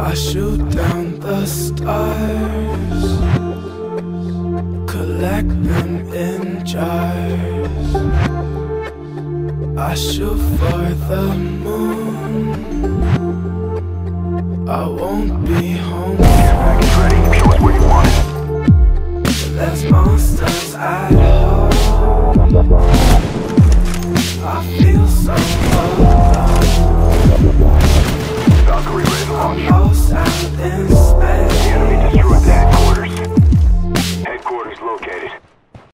I shoot down the stars, collect them in jars. I shoot for the moon, I won't be home Get ready, show us where you want it. There's monsters at home. I feel so alone. Valkyrie ready to launch. I'm lost out in space. The enemy destroyed that.